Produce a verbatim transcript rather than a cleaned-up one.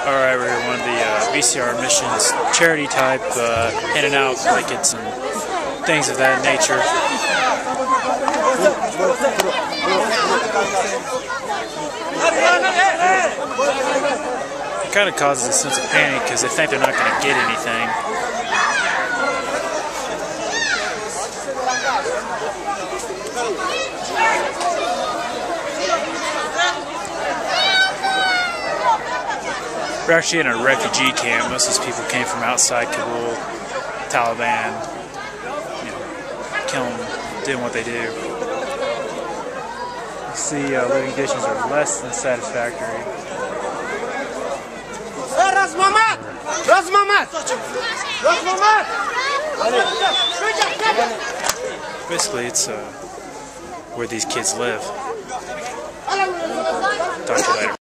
Alright, we're one of the uh, V C R missions, charity type, uh, handing out blankets and things of that nature. It kind of causes a sense of panic because they think they're not going to get anything. We're actually in a refugee camp. Most of these people came from outside Kabul. Taliban, you know, killing, doing what they do. You see, uh, living conditions are less than satisfactory. Basically, it's uh, where these kids live. Talk to you later.